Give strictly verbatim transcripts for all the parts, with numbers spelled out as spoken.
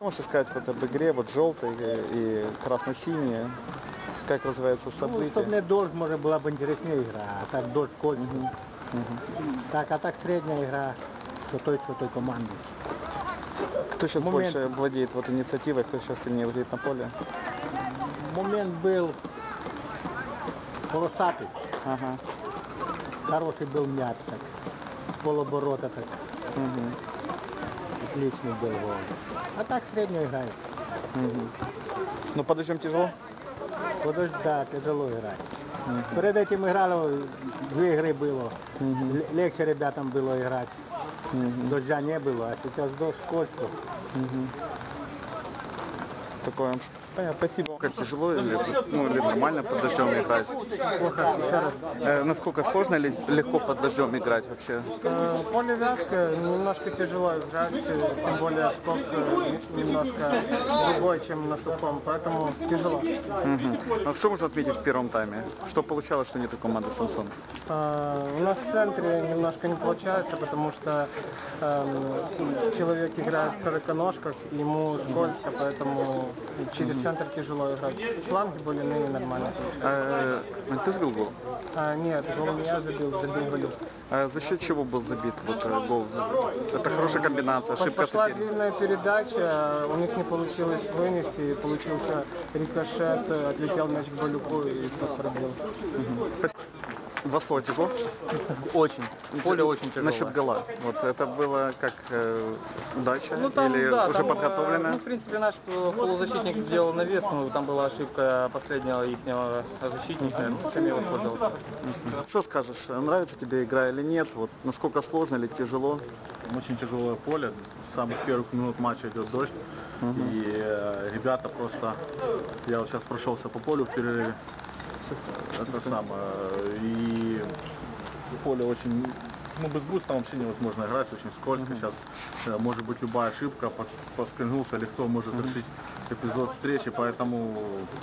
Можете сказать вот об игре, вот желтый и красно-синий, как развивается событие? Ну, чтобы не дождь, может, была бы интереснее игра, а так дождь скользкий. Угу. Угу. Так, а так средняя игра, что той, что той команды. Кто сейчас Момент. больше владеет вот инициативой, кто сейчас сильнее владеет на поле? Момент был полосатый. Ага. Хороший был мяч, так, с полоборота так. Угу. Отличный был гол. А так среднюю играет. Угу. Ну под дождем тяжело? Подожди, да, тяжело играть. Угу. Перед этим играли, две игры было. Угу. Легче ребятам было играть. Угу. Дождя не было, а сейчас дождь скользко. Угу. Такое. Спасибо. Как тяжело или, ну, или нормально под дождем играть? Плохо, еще раз. Э, насколько сложно или легко под дождем играть вообще? Э, поле вязкое, немножко тяжело играть, тем более скокс немножко другой, чем на сухом, поэтому тяжело. Угу. А что можно отметить в первом тайме? Что получалось, что нет у команды Самсон? Э, у нас в центре немножко не получается, потому что э, человек играет в широконожках, ему скользко, поэтому через центр тяжело играть. Фланги более-менее нормально. А, ты забил гол? А, нет, гол не я забил, забил Валюк. А за счет чего был забит вот, гол? Это хорошая комбинация, ошибка Пошла соперника. длинная передача, у них не получилось вынести, получился рикошет, отлетел мяч к Балюку и тот пробил. Угу. Два слова тяжело? Очень. Поле очень тяжелое. Насчет гола. Вот это было как э, удача Ну, там, или да, уже там, подготовлено? Ну, в принципе, наш полузащитник сделал навес, но там была ошибка последнего их защитника, чем я воспользовался. Угу. Что скажешь, нравится тебе игра или нет? Вот насколько сложно или тяжело? Очень тяжелое поле. С самых первых минут матча идет дождь. Угу. И э, ребята просто... Я вот сейчас прошелся по полю в перерыве. Это самое. И поле очень... Ну, без буста вообще невозможно играть, очень скользко. Uh-huh. Сейчас э, может быть любая ошибка, поскользнулся, или кто может uh-huh. решить эпизод встречи, поэтому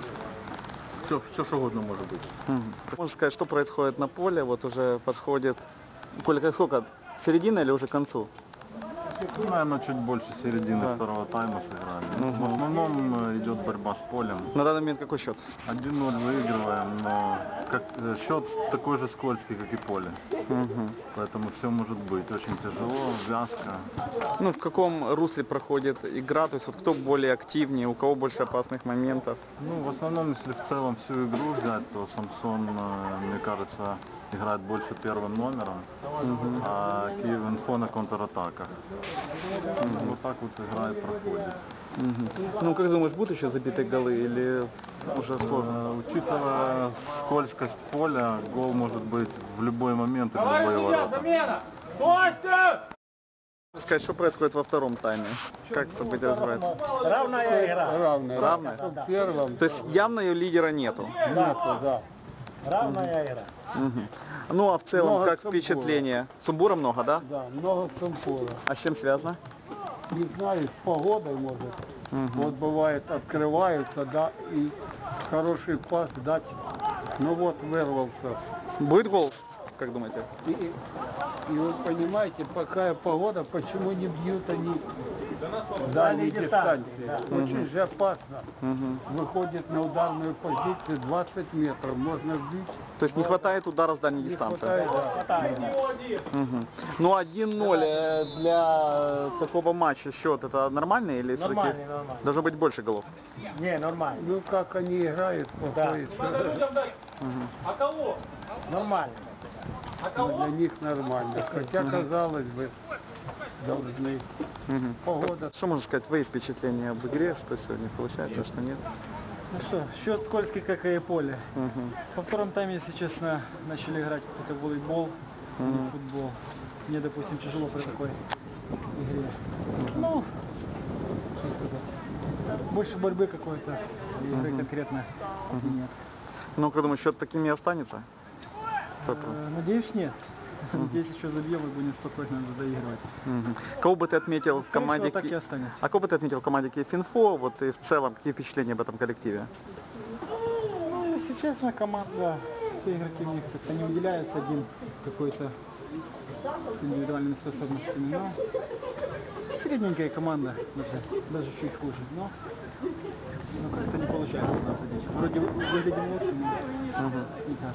все, все что угодно может быть. Uh-huh. Можно сказать, что происходит на поле, вот уже подходит... Коля, как сколько? Середина или уже к концу? Ну, наверное, чуть больше середины да. второго тайма сыграли. Угу. В основном идет борьба с полем. На данный момент какой счет? один ноль выигрываем, но как, счет такой же скользкий, как и поле. Угу. Поэтому все может быть. Очень тяжело, вязко. Ну, в каком русле проходит игра? То есть вот кто более активнее, у кого больше опасных моментов? Ну, в основном, если в целом всю игру взять, то Самсон, мне кажется, играет больше первым номером, угу. а Киев-Инфо на контратаках. Mm-hmm. Вот так вот игра и проходит. Mm-hmm. Ну, как думаешь, будут еще забиты голы или уже сложно? Э, учитывая скользкость поля, гол может быть в любой момент и в любые ворота. Сказать, что происходит во втором тайме? Как события развиваются? Равная игра. Равная. Равная? Да. Первым. То есть явно ее лидера нету? Нету, да. Равная игра. Угу. Ну а в целом, много как сумбура. впечатление? Сумбура много, да? Да, много сумбура. А с чем связано? Не знаю, с погодой может. Угу. Вот бывает, открываются, да, и хороший пас дать. Ну вот вырвался. Будет гол, как думаете? И, и, и вы понимаете, какая погода, почему не бьют они дальние дистанции. Да. Очень же опасно. Угу. Выходит на ударную позицию двадцать метров, можно бить. То есть не хватает удара с дальней Не дистанции? хватает, да. Угу. Ну один ноль для такого матча счет это нормальный или все-таки Нормальный, нормальный. должно быть больше голов? Не, нормально. Ну как они играют, плохой Да. А кого? Нормально. для них нормально. Хотя, казалось бы, должны. Угу. Погода. Что можно сказать, твои впечатления об игре, что сегодня получается, что нет? Ну что, счет скользкий, как и поле. Угу. Во втором тайме, если честно, начали играть какой-то волейбол, а не футбол. Мне, допустим, тяжело при такой игре. Ну, что сказать. Больше борьбы какой-то, игры конкретно нет. Ну, как думаешь, счет таким и останется? Э, Надеюсь, нет. Надеюсь, еще забьем и будем спокойно доигрывать. Угу. Кого бы ты отметил в команде? всего, так и останется. А кого бы ты отметил в команде Киев-Инфо? Вот и в целом, какие впечатления об этом коллективе? Ну, если честно, команда, все игроки у них как-то не выделяется один какой-то с индивидуальными способностями. Но средненькая команда, даже, даже чуть хуже. Но, но как-то не получается у нас забить. Вроде выглядим лучше, но никак.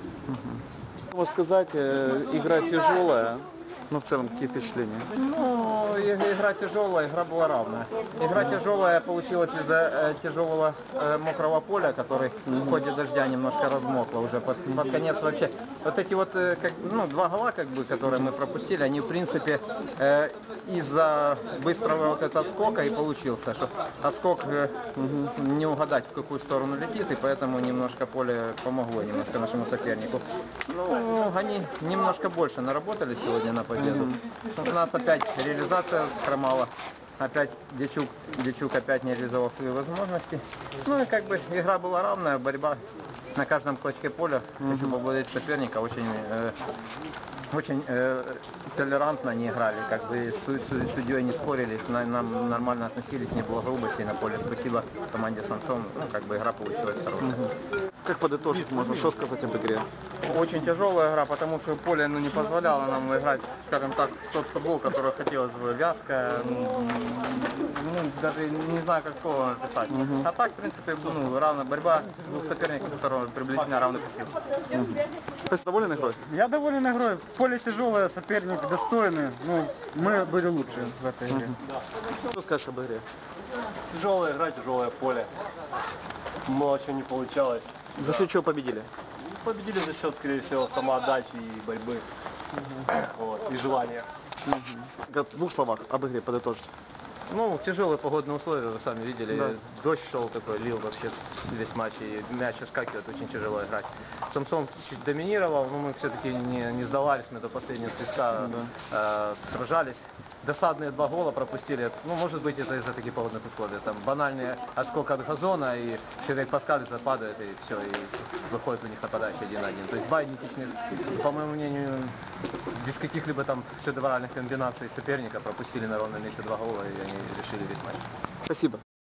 Можно сказать, э, игра тяжелая, но в целом какие впечатления? Ну, и- игра тяжелая, игра была равная. Игра тяжелая получилась из-за э, тяжелого э, мокрого поля, который в ходе дождя немножко размокло уже под, под конец вообще. Вот эти вот э, как, ну, два гола, как бы, которые мы пропустили, они в принципе э, из-за быстрого вот этого отскока и получился, что отскок э, не угадать, в какую сторону летит, и поэтому немножко поле помогло немножко нашему сопернику. Ну, они немножко больше наработали сегодня на победу. У нас опять реализация хромала. Опять Дячук, Дячук опять не реализовал свои возможности. Ну и как бы игра была равная, борьба на каждом клочке поля. Хочу поблагодарить соперника, очень, э, очень э, толерантно они играли, как бы с су- судьей не спорили, на- нам нормально относились, не было грубости на поле. Спасибо команде Самсон, ну как бы игра получилась хорошая. Как подытожить можно, что сказать об игре? Очень тяжелая игра, потому что поле ну, не позволяло нам играть, скажем так, в тот футбол, который хотелось бы, вязко, ну, ну, даже не знаю, как слово написать. А так, в принципе, ну, равная борьба двух соперников, которые приблизительно равных сил. Ты доволен игрой? Я доволен игрой. Поле тяжелое, соперник достойный. Ну, мы были лучше в этой игре. Что скажешь об игре? Тяжелая игра, тяжелое поле. Мало чего не получалось. За счет чего победили? Победили за счет, скорее всего, самоотдачи и борьбы. Вот, и желания. Как в двух словах об игре подытожить. Ну, тяжелые погодные условия, вы сами видели. Дождь шел такой, лил вообще с- весь матч, и мяч скакивает, очень тяжело играть. Самсон чуть доминировал, но мы все-таки не, не сдавались, мы до последнего свистка э, сражались. Досадные два гола пропустили. Ну, может быть, это из-за таких погодных условий. Там банальный отскок от газона, и человек поскальзывается, падает, и все, и выходит у них нападающий один на один. То есть два идентичных, по моему мнению, без каких-либо там шедевральных комбинаций соперника пропустили на ровном месте два гола, и они решили весь матч. Спасибо.